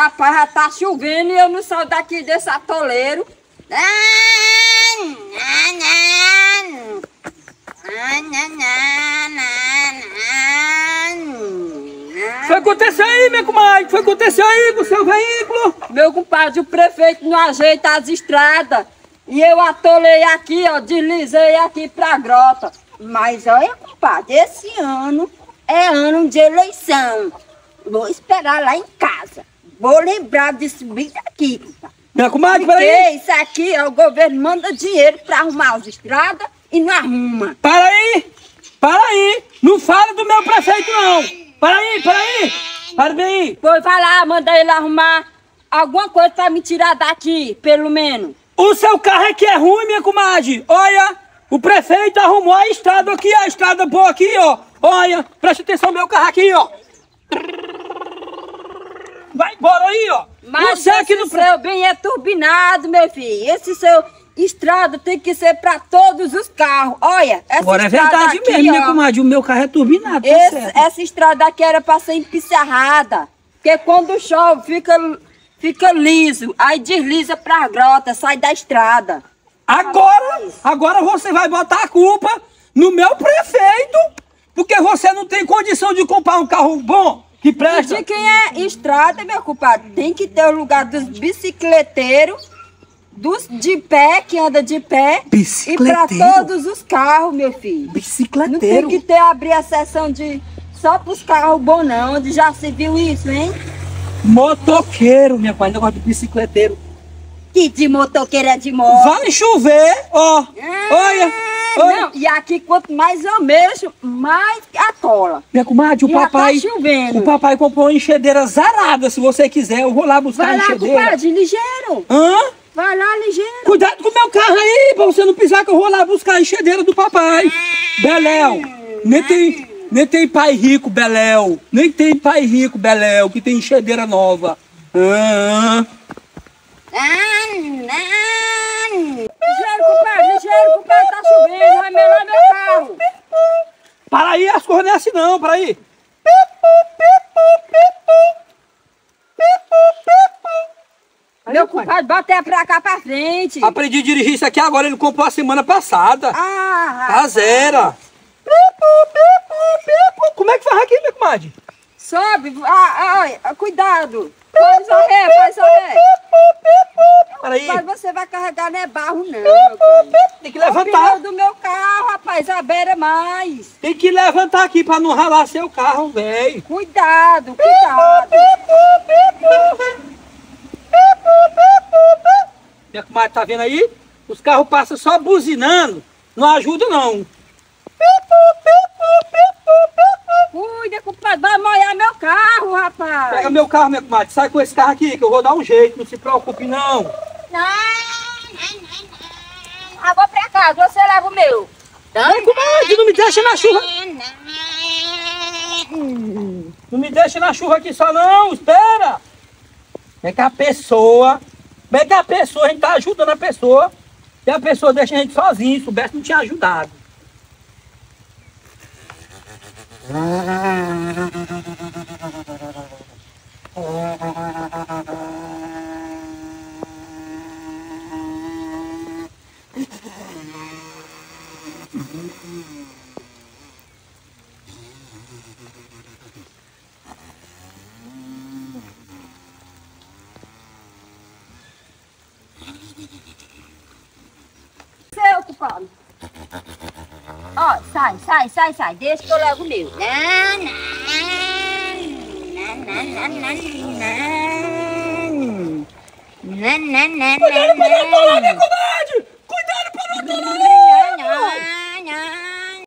Rapaz, já tá chovendo e eu não saio daqui desse atoleiro. O que aconteceu aí, minha comadre? O que aconteceu aí com o seu veículo? Meu compadre, o prefeito não ajeita as estradas. E eu atolei aqui, ó, deslizei aqui pra grota. Mas olha, compadre, esse ano é ano de eleição. Vou esperar lá em casa. Vou lembrar de subir daqui, compadre. Minha comadre, Porque peraí. isso aqui, ó, o governo manda dinheiro pra arrumar as estradas e não arruma. Para aí. Não fala do meu prefeito, não. Para aí. Para bem. Pois vai lá, manda ele arrumar alguma coisa pra me tirar daqui, pelo menos. O seu carro aqui é ruim, minha comadre. Olha, o prefeito arrumou a estrada aqui, a estrada boa aqui, ó. Olha, presta atenção no meu carro aqui, ó. Vai embora aí, ó. Mas você aqui no seu bem é turbinado, meu filho. Esse seu estrada tem que ser pra todos os carros. Olha, essa Agora é estrada verdade aqui, mesmo, minha ó, comadre. O meu carro é turbinado, tá certo. essa estrada aqui era pra ser empissarrada. Porque quando chove fica liso. Aí desliza pra grota, sai da estrada. Agora você vai botar a culpa no meu prefeito, porque você não tem condição de comprar um carro bom, que presta. De quem é estrada, meu compadre, tem que ter o lugar dos bicicleteiros, dos de pé, que anda de pé, e pra todos os carros, meu filho. Bicicleteiro? Não tem que ter, abrir a seção só pros carros bons, não. Onde já se viu isso, hein? Motoqueiro, minha pai, negócio de bicicleteiro. Que de motoqueiro é de moto. Vai chover, ó. Olha. Não, e aqui quanto mais eu mexo, mais atola. Minha comadre, o papai comprou uma enxadeira zarada. Se você quiser, eu vou lá buscar a enxadeira. Vai lá, compadre, ligeiro. Hã? Vai lá, ligeiro. Cuidado com o meu carro aí, pra você não pisar, que eu vou lá buscar a enxadeira do papai. Beléu, nem tem pai rico, Beléu. Nem tem pai rico, Beléu, que tem enxadeira nova. Ligeiro, compadre, tá chovendo, vai melar meu carro. Para aí, as coisas não é assim não, para aí. Meu compadre, bota pra cá pra frente. Aprendi a dirigir isso aqui agora, ele comprou a semana passada. Ah, A zero. Como é que faz aqui, minha comadre? sobe, cuidado. Faz o ré. Peraí. Mas você vai carregar, não é barro, não, meu pai. Tem que levantar. O pneu do meu carro, rapaz, a beira mais. Tem que levantar aqui pra não ralar seu carro, velho. Cuidado. Minha comadre, tá vendo aí? Os carros passam só buzinando. Não ajuda, não. Cuida, compadre, vai molhar meu carro, rapaz. Pega meu carro, minha comadre. Sai com esse carro aqui, que eu vou dar um jeito. Não se preocupe, não. Ah, vou pra casa, você leva o meu. Minha comadre, não me deixa na chuva. Não me deixa na chuva aqui só, não. Espera. Como é que a pessoa... a gente tá ajudando a pessoa. E a pessoa deixa a gente sozinho. Se soubesse, não tinha ajudado. Seu, culpado. Ó, sai. Deixa que eu levo o meu. Cuidado pra não atolar, minha comadre! Cuidado pra não atolar!